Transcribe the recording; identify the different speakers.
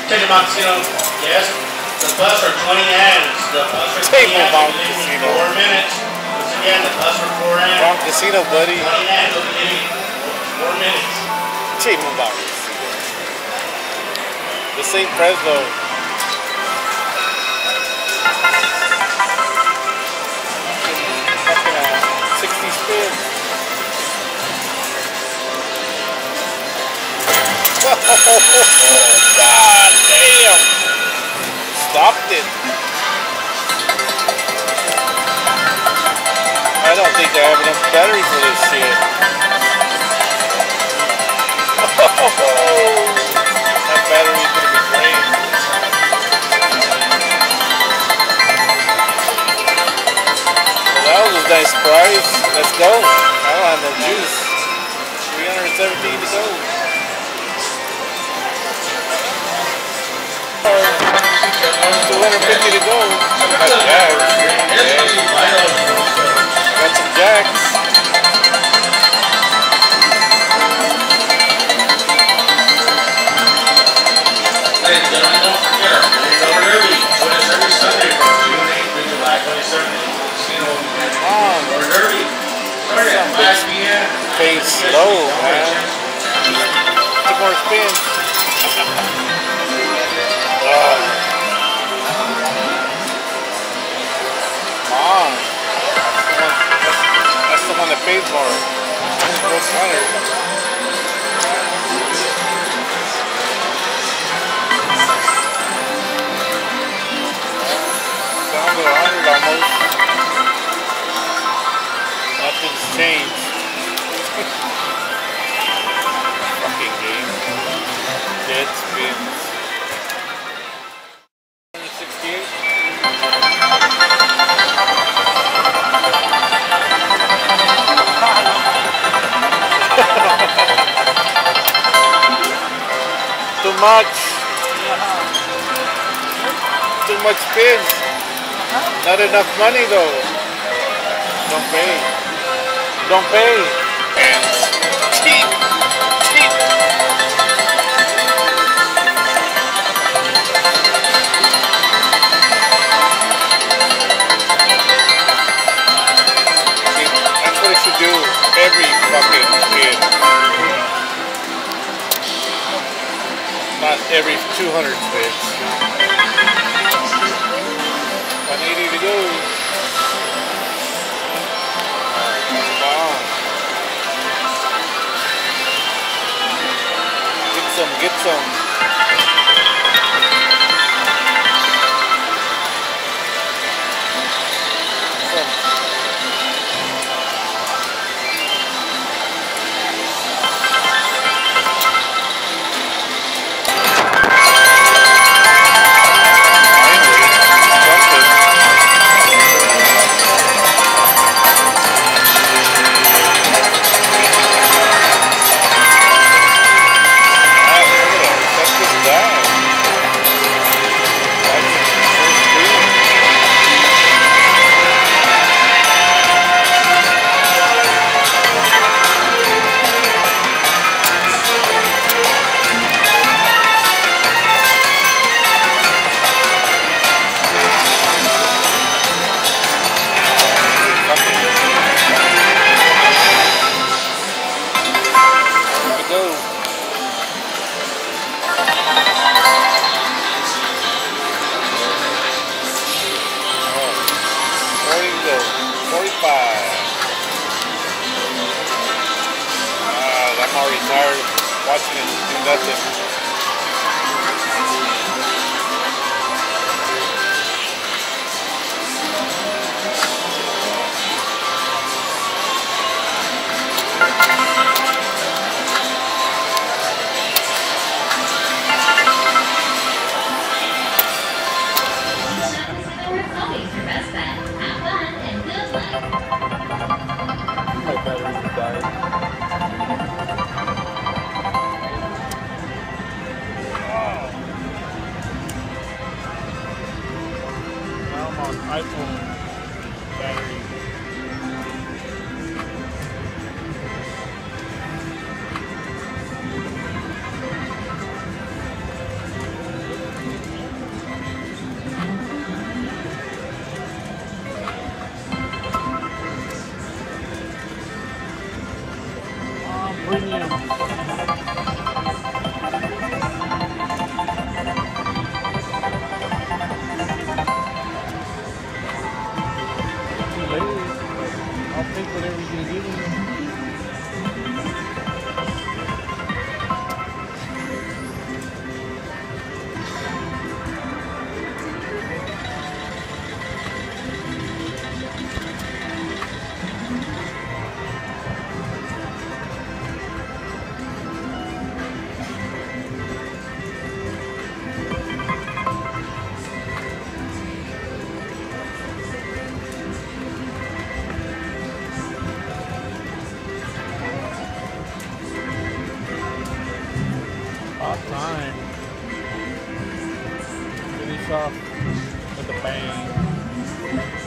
Speaker 1: Take them out, casino. Yes. The bus for 20 ends. The bus for 20 ends.
Speaker 2: Table Casino.
Speaker 1: 4 minutes. Once again, the bus for 4 ends.
Speaker 2: Wrong casino, buddy.
Speaker 1: 20 ends. Will give you 4 minutes.
Speaker 2: Table Casino. The St. Fresno. Fucking 60 spin. Oh, God damn! Stopped it. I don't think I have enough battery for this shit. That battery's gonna be drained. Well, that was a nice prize. Let's go. I don't have no juice. 317 to go. 250 to go. Got jacks. Got some jacks.
Speaker 1: Ladies and gentlemen, don't forget, Over Derby. Join us every Sunday from June 8th to July 27th. Over Derby. Starting at 5 p.m.
Speaker 2: Pays slow, man. 2 more spins. That's the one that pays more. What's $100? Down to 100 almost. Nothing's changed. Fucking game. Dead spins. 168. Too much. Too much spins. Not enough money though. Don't pay. Don't pay. Cheap. Cheap. See, that's what it should do. Every fucking kid. Not every 200 spins. 180 to go. Wow. Get some, get some. I'm already tired of watching it do nothing. My battery died. Now I'm on iPhone battery. about time. Finish off with a bang.